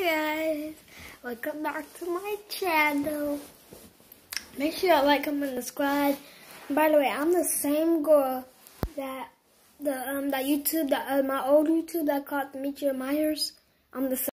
guys, welcome back to my channel. Make sure you like, comment, and subscribe. And by the way, I'm the same girl that my old YouTube that called Demetria Myers. I'm the same.